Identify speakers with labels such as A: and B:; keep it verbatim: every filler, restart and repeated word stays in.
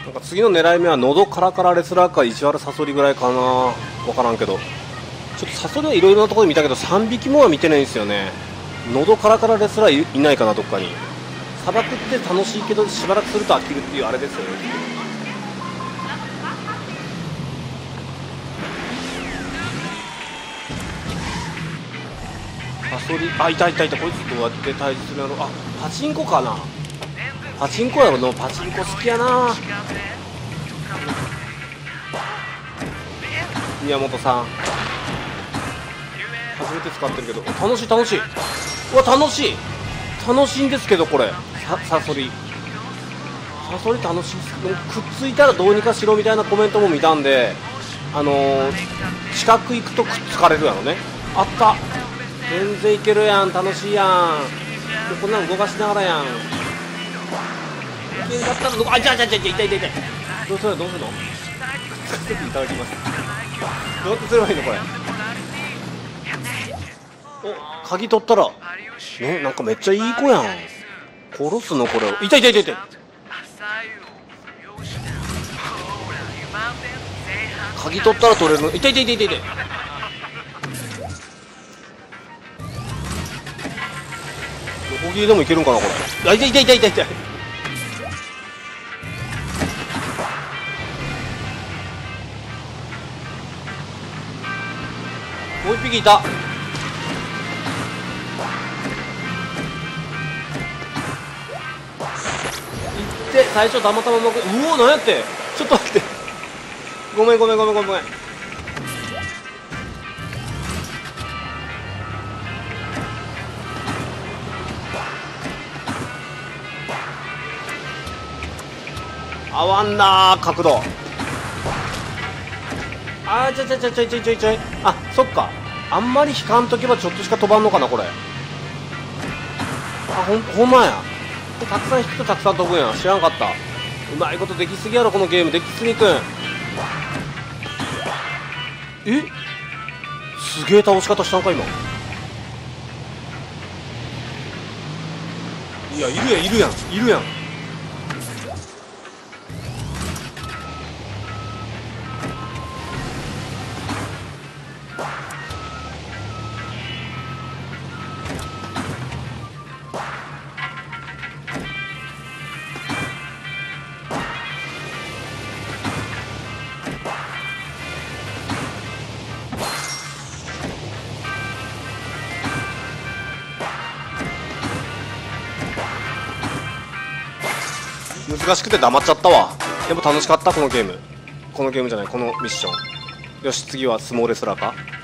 A: なんか次の狙い目は喉カラカラレスラーか石原さそりぐらいかな。分からんけど、ちょっとさそりはいろいろなところで見たけどさんびきもは見てないんですよね。喉カラカラレスラー い, いないかな、どっかに。砂漠って楽しいけどしばらくすると飽きるっていうあれですよね。サソリ、あ、いたいたいた。こいつどうやって退治するやろ。あ、パチンコかな。パチンコやろの。パチンコ好きやな。宮本さん初めて使ってるけど楽しい楽しい。うわ楽しい楽しいんですけど、これサソリサソリ楽しいですけど、くっついたらどうにかしろみたいなコメントも見たんで、あのー、近く行くとくっつかれるやろね。あった、全然いけるやん、楽しいやん。もうこんなの動かしながらやん。いけんかったらどこ、あ、じゃあじゃあじゃあ痛い痛い痛い。どうするのどうするの。くっつかせていただきます。どうやってすればいいのこれ。お、鍵取ったらね、なんかめっちゃいい子やん。殺すのこれを。痛い痛い痛い痛い。鍵取ったら取れるの。痛い痛い痛い痛い痛い。横切りでもいけるんかなこれ。あ、痛い痛い痛い痛い痛い。もう一匹いた。いって最初たまたまうまく、うお、なんやって。ちょっと待って、ごめんごめんごめんごめんごめん。合わんなー角度。あー、ちょいちょいちょいちょいちょいちょいちょい。あ、そっか、あんまり引かんとけばちょっとしか飛ばんのかなこれ。あ、ほんほんまや。たくさん引くとたくさん飛ぶんや。知らんかった。うまいことできすぎやろこのゲーム。できすぎくん。え、すげえ倒し方したんか今。いや、いるやんいるやんいるやん。難しくて黙っちゃったわ。でも楽しかったこのゲーム。このゲームじゃない、このミッション。よし、次は相撲レスラーか。